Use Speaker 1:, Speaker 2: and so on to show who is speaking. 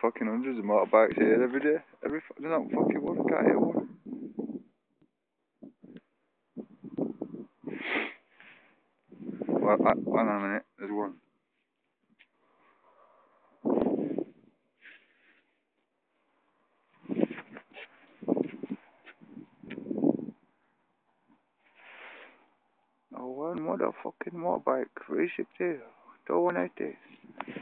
Speaker 1: fucking hundreds of motorbikes here every day. There's not fucking one. I can't hear one. Well, hang on a minute. There's one. Oh, one motherfucking motorbike. 360. 280.